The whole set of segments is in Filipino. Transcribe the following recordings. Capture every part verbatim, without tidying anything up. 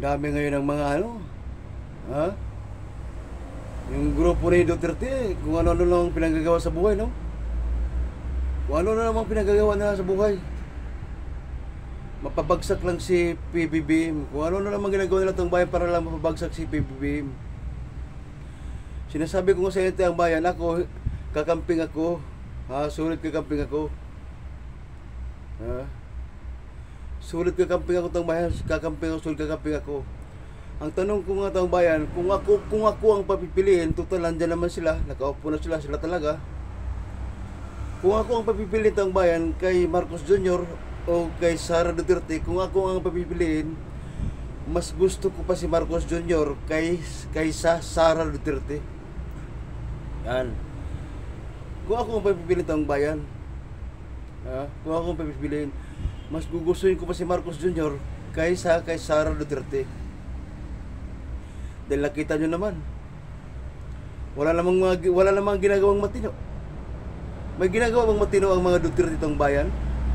dami ngayon ng mga ano, ha? Yung grupo ni Duterte, kung ano-ano lang pinagagawa sa buhay, no? Kung ano na namang pinagagawa nila sa buhay. Mapabagsak lang si P B B M. Kung ano na namang ginagawa nila itong bayan para lang mapabagsak si P B B M. Sinasabi ko sa ito ang bayan, ako, kakamping ako. Ha? Sulit kakamping ako. Ha? Sulit kakamping ako itong bayan. Kakamping ako, sulit kakamping ako. Ang tanong ko nga itong bayan, kung ako, kung ako ang papipiliin, total nandiyan naman sila, nakaupo na sila, sila talaga. Kung ako ang papipiliin itong bayan kay Marcos Junior o kay Sara Duterte, kung ako ang papipiliin, mas gusto ko pa si Marcos Junior kay, kaysa Sara Duterte. Yan. Kung ako ang papipiliin itong bayan, ha? Kung ako ang papipiliin, mas gugustuhin ko pa si Marcos Junior kaysa kay Sara Duterte. Dahil nakita nyo naman, wala namang, mga, wala namang ginagawang matino. May ginagawa bang matino ang mga Duterte itong bayan?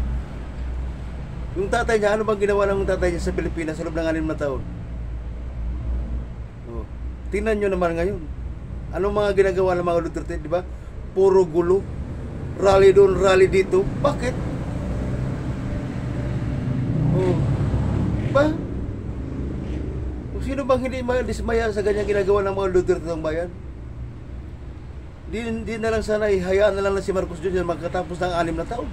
Yung tatay niya, ano bang ginawa ng tatay niya sa Pilipinas sa loob ng anim na taon? Oh. Tingnan nyo naman ngayon. Anong mga ginagawa ng mga Duterte, di ba? Puro gulo. Rally doon, rally dito. Bakit? Oh. Ba? Kung sino bang hindi dismaya sa ganyang ginagawa ng mga Duterte ng bayan? Di, di na lang sana ihayaan na lang na si Marcos Junior magkatapos ng anim na taon.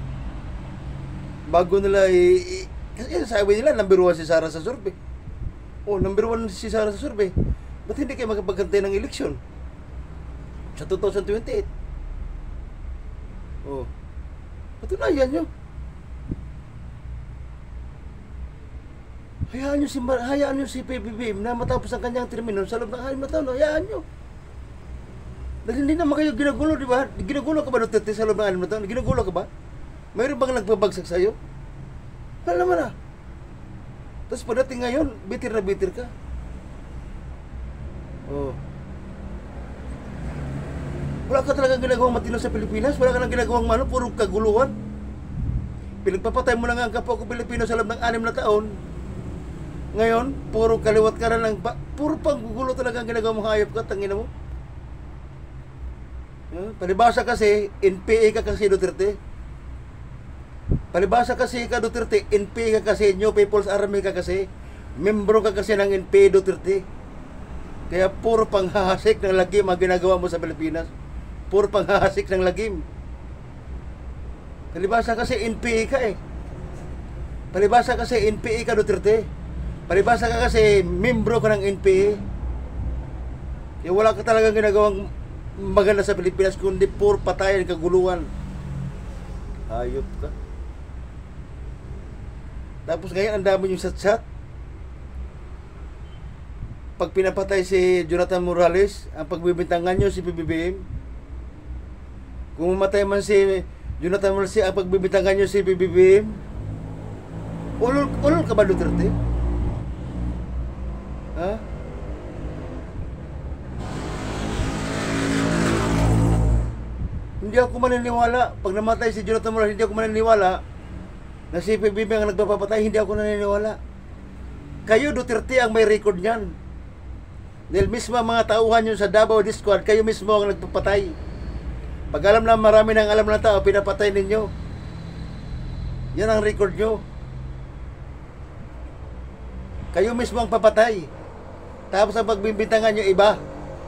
Bago nila i... i kasi sabi nila, number one si Sara sa survey. Oh, number one si Sara sa survey. Ba't hindi kayo magpagkantay ng eleksyon? Sa twenty twenty-eight. Oh. Patunayan nyo. Hayaan nyo si, hayaan nyo si P B B M na matapos ang kanyang termino sa loob ng anim na taon. Hayaan nyo. Dahil hindi naman kayo ginagulo, di ba? Ginagulo ka ba Duterte sa loob ng anim na taon? Ginagulo ka ba? Mayroon bang nagpabagsak sa'yo? Wala naman ah. Tapos pagdating ngayon, bitir na bitir ka. Oh. Wala ka talagang ginagawang matino sa Pilipinas? Wala ka lang ginagawang ano, puro kaguluhan? Pinagpapatay mo na nga ang kapwa ko Pilipino sa loob ng anim na taon. Ngayon, puro kaliwat ka na lang. Puro panggugulo talaga ang ginagawang mga hayop ka, tangina mo. Uh, palibasa kasi, N P A ka kasi Duterte. Palibasa kasi ka Duterte, N P A ka kasi, New People's Army ka kasi. Membro ka kasi ng N P A Duterte. Kaya puro panghahasik ng lagim ang ginagawa mo sa Pilipinas. Puro panghahasik ng lagim. Palibasa kasi N P A ka eh. Palibasa kasi N P A ka Duterte. Palibasa ka kasi membro ka ng N P A. Kaya wala ka talagang ginagawang maganda sa Pilipinas kundi puro patayan, kaguluhan. Hayop ka. Tapos ngayon ang dami yung sat-sat. Pag pinapatay si Jonathan Morales, ang pagbibintangan nyo si P B B M. Kung mamatay man si Jonathan Morales, ang pagbibintangan nyo si P B B M. Ulol, ulol ka ba Duterte? Ha? Hindi ako maniniwala. Pag namatay si Jonathan Morales, hindi ako maniniwala na si P B B ang nagpapatay. Hindi ako naniniwala. Kayo Duterte ang may record niyan. Dahil mismo mga tauhan nyo sa Davao Discord, kayo mismo ang nagpapatay. Pag alam na marami nang alam na tao, pinapatay ninyo. Yan ang record nyo. Kayo mismo ang papatay. Tapos ang pagbibintangan nyo iba.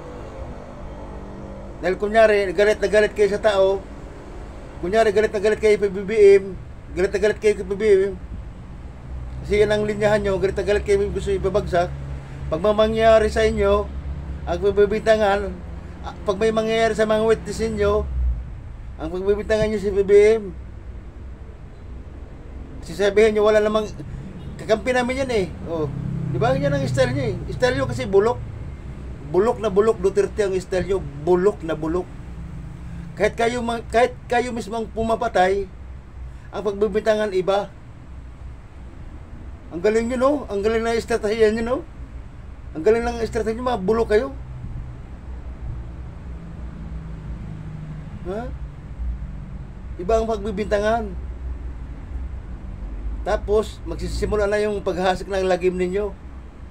Dahil kunyari, galit na galit kayo sa tao, kunyari, galit na galit kayo P B B M, galit na galit kayo P B B M, kasi yan ang linyahan nyo, galit na galit kayo gusto ibabagsak, pag may mangyayari sa inyo, ang pagbibintangan, pag may mangyayari sa mga witness ninyo, ang pagbibintangan nyo si P B B M, sasabihin nyo, wala namang, kakampi namin yan eh, oh, di ba yan ang style nyo eh, style nyo kasi bulok, bulok na bulok, Duterte ang style nyo, bulok na bulok. Kahit kayo, kahit kayo mismo ang pumapatay, ang pagbibintangan iba. Ang galing nyo, no? Ang galing na estratehiya nyo, no? Ang galing ng estratehiya nyo, mga bulok kayo. Ha? Iba ang pagbibintangan. Tapos, magsisimula na yung paghahasik ng lagim ninyo.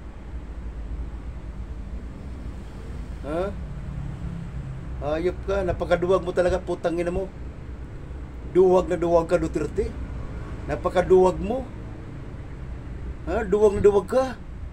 Ha? Ayop ka, napakaduwag mo talaga, putang ina mo. Duwag na duwag ka, Duterte. Napakaduwag mo. Ha? Duwag na duwag ka.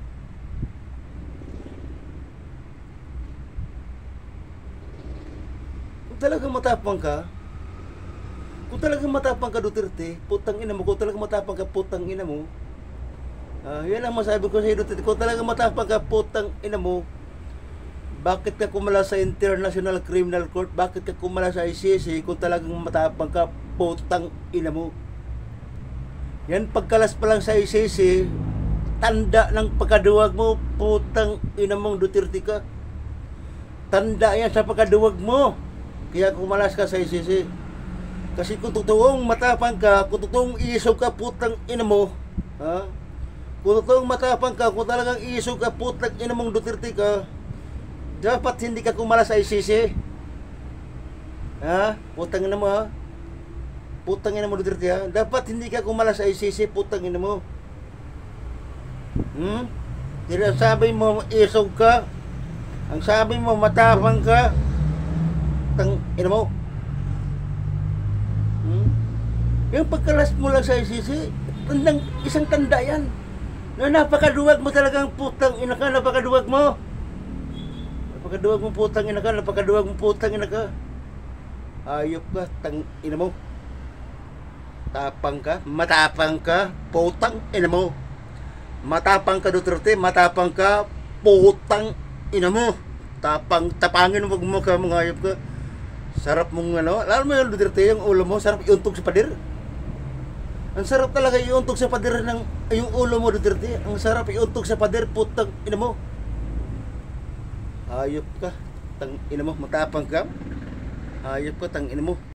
Kung talagang matapang ka, kung talagang matapang ka, Duterte, putang ina mo, kung talagang matapang ka, putang ina mo, ah, yan ang masabi ko sa iyo, Duterte, kung talagang matapang ka, putang ina mo, bakit ka kumala sa International Criminal Court? Bakit ka kumala sa I C C kung talagang matapang ka, putang ina mo? Yan, pagkalas pa lang sa I C C, tanda ng pagkaduwag mo, putang ina mong Duterte ka. Tanda yan sa pagkaduwag mo. Kaya kumalas ka sa I C C. Kasi kung totoong matapang ka, kung totoong iisog ka, putang ina mo, ha? Kung totoong matapang ka, kung talagang iisog ka, putang ina mong Duterte ka, dapat hindi ka kumalas sa I C C. Ha? Putang ina mo, ha? Putang ina mo, Duterte, ha? Dapat hindi ka kumalas sa I C C, putang ina mo. Hmm? Kaya sabi mo, isog ka. Ang sabi mo, matapang ka. Putang ina mo. Hmm? Yung pagkalas mo lang sa I C C, tandang, isang tanda yan. Na napakaduwag mo talagang, putang ina ka, napakaduwag mo. Napakaduwag mo, putang ina ka, napakaduwag mo, putang ina ka. Ayop ka, tang ina mo. Tapang ka, matapang ka, putang ina mo. Matapang ka, Duterte, matapang ka, putang ina mo. Tapang, tapangin mo, wag mo ka, mga ayop ka. Sarap mong ano, alam mo yung Duterte, yung ulo mo, sarap iuntog sa pader. Ang sarap talaga iuntog sa pader ng, yung ulo mo, Duterte. Ang sarap iuntog sa pader, putang ina mo. Ayop ka, tang ina mo, matapang ka. Ayop ka, tang ina mo.